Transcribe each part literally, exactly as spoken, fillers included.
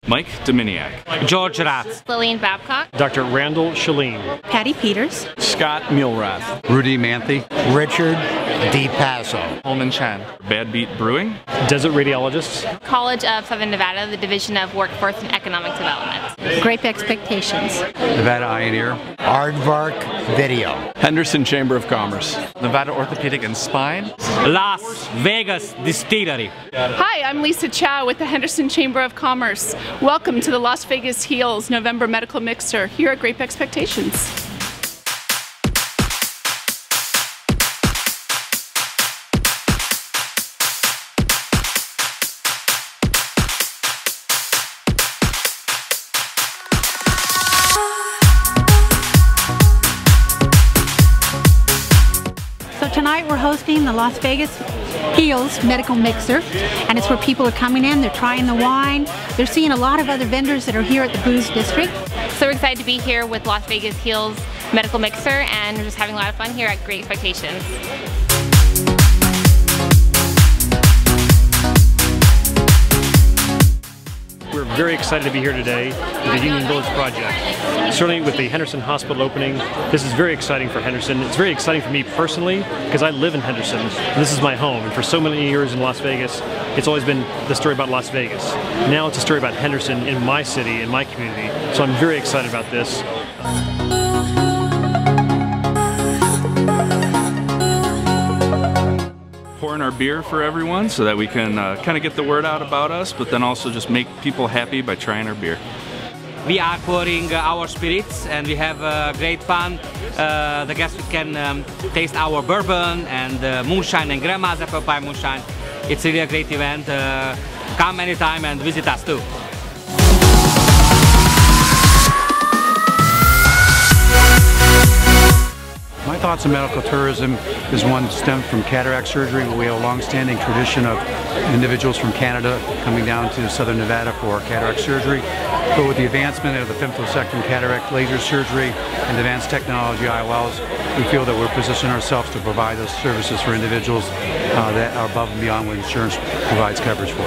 Mike Dominiak. George Rath. Lillian Babcock. Doctor Randall Chilean. Patty Peters. Scott Muehlrath. Rudy Manthe. Richard D. Paso. Holman Chan. Bad Beat Brewing. Desert Radiologists. College of Southern Nevada, the Division of Workforce and Economic Development. Grape Expectations. Nevada Ioneer. Aardvark Video. Henderson Chamber of Commerce. Nevada Orthopedic and Spine. Las Vegas Distillery. Hi, I'm Lisa Chow with the Henderson Chamber of Commerce. Welcome to the Las Vegas Heels November Medical Mixer here at Grape Expectations. Tonight we're hosting the Las Vegas Heels Medical Mixer, and it's where people are coming in, they're trying the wine, they're seeing a lot of other vendors that are here at the Booze District. So we're excited to be here with Las Vegas Heels Medical Mixer, and we're just having a lot of fun here at Grape Expectations. We're very excited to be here today with the Union Village project. Certainly with the Henderson Hospital opening, this is very exciting for Henderson. It's very exciting for me personally because I live in Henderson and this is my home. And for so many years in Las Vegas, it's always been the story about Las Vegas. Now it's a story about Henderson in my city, in my community. So I'm very excited about this. Pouring our beer for everyone so that we can uh, kind of get the word out about us, but then also just make people happy by trying our beer. We are pouring uh, our spirits and we have uh, great fun. Uh, the guests can um, taste our bourbon and uh, moonshine and grandma's apple pie moonshine. It's really a great event. Uh, come anytime and visit us too. My thoughts on medical tourism is one stemmed from cataract surgery, where we have a long-standing tradition of individuals from Canada coming down to Southern Nevada for cataract surgery. But with the advancement of the femtosecond cataract laser surgery and advanced technology I O Ls, we feel that we're positioning ourselves to provide those services for individuals uh, that are above and beyond what insurance provides coverage for.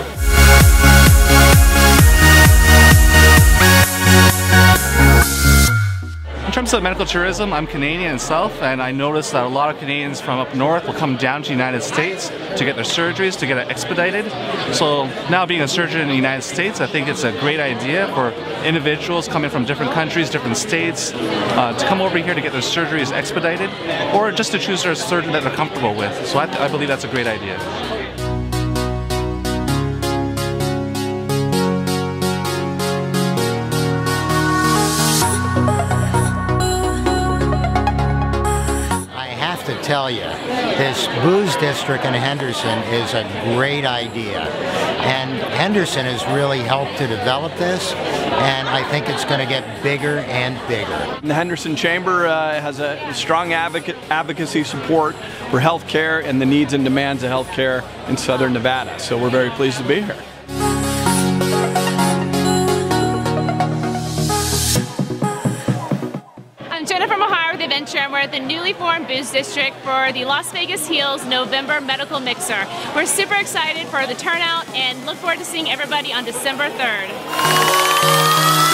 In terms of medical tourism, I'm Canadian itself, and I noticed that a lot of Canadians from up north will come down to the United States to get their surgeries, to get it expedited. So now being a surgeon in the United States, I think it's a great idea for individuals coming from different countries, different states, uh, to come over here to get their surgeries expedited, or just to choose their surgeon that they're comfortable with. So I, th I believe that's a great idea. To tell you, this Booze District in Henderson is a great idea, and Henderson has really helped to develop this, and I think it's going to get bigger and bigger. The Henderson Chamber uh, has a strong advocate, advocacy support for healthcare and the needs and demands of healthcare in Southern Nevada, so we're very pleased to be here. And we're at the newly formed Booze District for the Las Vegas Heels November Medical Mixer. We're super excited for the turnout and look forward to seeing everybody on December third.